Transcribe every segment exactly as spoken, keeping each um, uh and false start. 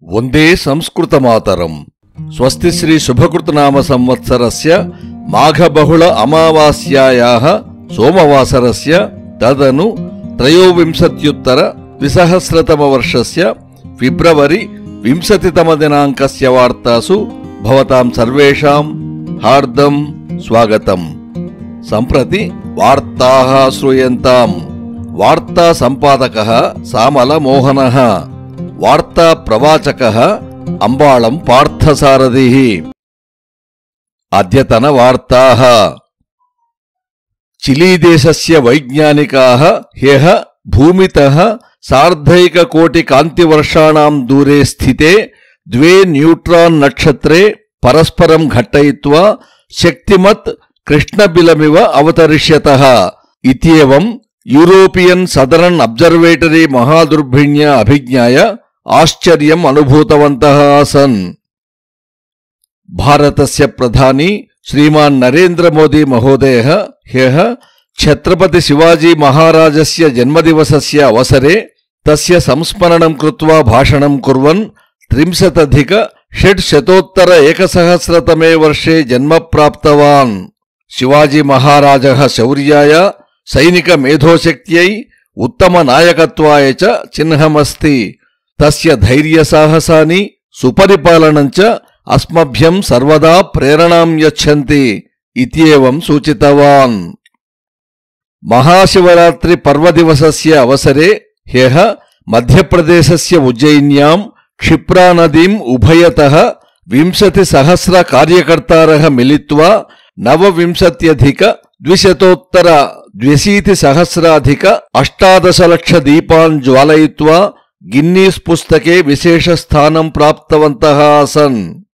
वंदे संस्कृतमातरम्। स्वस्ति श्री शुभकृतनाम संवत्सरस्य माघबहुल अमावास्यायाः सोमवासरस्य तदनु त्रयोविंशत्युत्तर द्विसहस्रतमवर्षस्य फिब्रवरी विंशतितम दिनाङ्कस्य वार्तासु भवतां सर्वेषां हार्दं स्वागतम्। सम्प्रति वार्ताः श्रूयन्ताम्। वार्ता सम्पादकः सामल मोहनः, वार्ता प्रवाचकः अंबाळं पार्थसारथिः। अद्यतन वार्ताः। चिली देशस्य वैज्ञानिकाः ह्यः भूमितः सार्धैककोटि कान्तिवर्षाणां दूरे स्थिते द्वे न्यूट्रान् नक्षत्रे परस्परं घट्टयित्वा शक्तिमत् कृष्णबिलमिव अवतरिष्यतः इत्येवं यूरोपियन सदर्न ऑब्जर्वेटरी महादुर्भिण्य अभिज्ञाय आश्चर्यम् अनुभूतवन्तः आसन्। भारतस्य प्रधानी श्रीमान् नरेन्द्र मोदी महोदयः ह्यः छत्रपति शिवाजी महाराजस्य जन्मदिवसस्य अवसरे तस्य संस्मरणं कृत्वा भाषणं कुर्वन् त्रिंशदधिक षट्शतोत्तर एकसहस्रतमे वर्षे जन्म प्राप्तवान्। शिवाजी महाराजः शौर्याय सैनिक मेधोशक्त्यै उत्तम नायकत्वाय च चिह्नमस्ति। तस्य धैर्यसाहसानि सुपरिपालनं च अस्मभ्यं सर्वदा प्रेरणां यच्छन्ति इत्येवं सूचितवान्। महाशिवरात्रि पर्वदिवसस्य अवसरे ह्यः मध्यप्रदेशस्य उज्जयिन्यां क्षिप्रा नदीम् उभयतः विंशतिसहस्र कार्यकर्तारः मिलित्वा नवविंशत्यधिक द्विशतोत्तर द्व्यशीतिसहस्राधिक अष्टादशलक्ष दीपान् ज्वालयित्वा गिन्नीस् पुस्तके विशेषस्थानं प्राप्तवन्तः आसन्।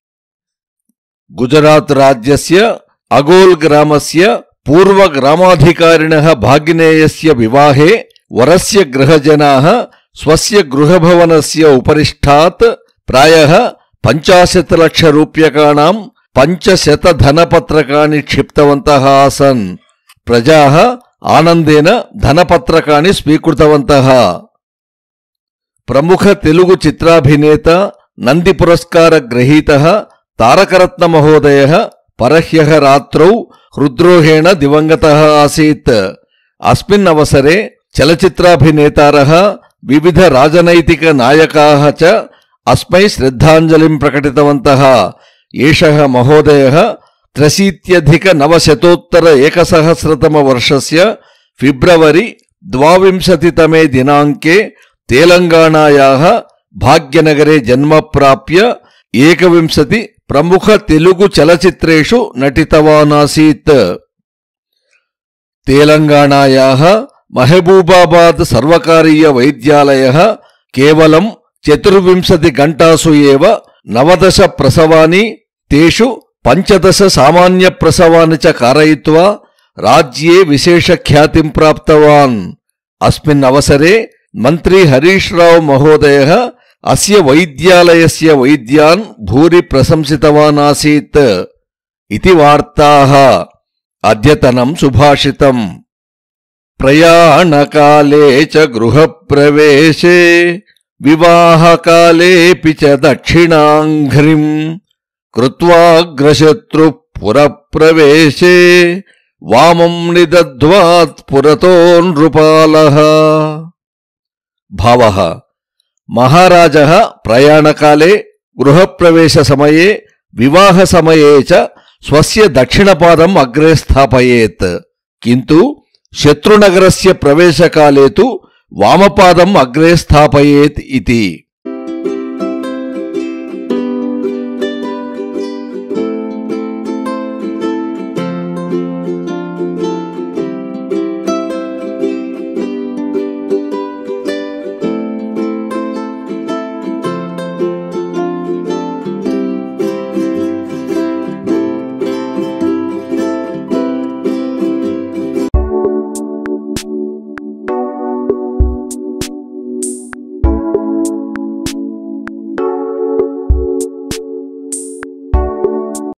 गुजरात राज्यस्य अगोल ग्रामस्य पूर्वग्रामाधिकारिणः भागिनेयस्य विवाहे वरस्य गृहजनाः स्वस्य गृहभवनस्य उपरिष्ठात् प्रायः पञ्चाशत् लक्ष रूप्यकाणां पञ्चशत धनपत्रकाणि क्षिप्तवन्तः आसन्। प्रजाः आनन्देन धनपत्रकाणि स्वीकृतवन्तः। प्रमुख तेलुगु चित्राभिनेता नंदी पुरस्कार ग्रहीतः तारकरत्न महोदयः परह्यः रात्रौ हृद्रोगेण दिवंगतः आसीत्। अस्मिन् अवसरे चलचित्राभिनेतारः विविध राजनैतिक नायकाः च अस्मै श्रद्धाञ्जलिं प्रकटितवन्तः। एषः महोदयः त्र्यशीत्यधिक नवशतोत्तर एकसहस्रतम वर्षस्य फिब्रवरी द्वाविंशतितमे दिनाङ्के तेलंगाणायाः भाग्यनगरे जन्म प्राप्य एकविंशति प्रमुख तेलुगु चलचित्रेषु नटितवान् आसीत्। तेलंगाणायाः महबूबाबाद सर्वकारीय वैद्यालयः केवलं चतुर्विंशति घण्टासु एव नवदश प्रसवानि तेषु पंचदश सामान्य प्रसवानि च कारयित्वा राज्ये विशेष ख्यातिं प्राप्तवान्। अस्मिन् अवसरे मंत्री हरीश राव महोदयः अस्य वैद्यालयस्य वैद्यान् भूरि प्रशंसितवान् आसीत् इति वार्ताः। अद्यतनं सुभाषितम्। प्रयाणकाले च गृहप्रवेशे विवाहकालेऽपि च दक्षिणाङ्घ्रिम् कृत्वाग्रशत्रुः पुरप्रवेशे वामं निदध्वात् पुरतो नृपालः। भावः। महाराजः प्रयाणकाले गृहप्रवेशसमये विवाहसमये च स्वस्य दक्षिणपादम् अग्रे स्थापयेत्, किन्तु शत्रुनगरस्य प्रवेशकाले तु वामपादम् अग्रे स्थापयेत् इति।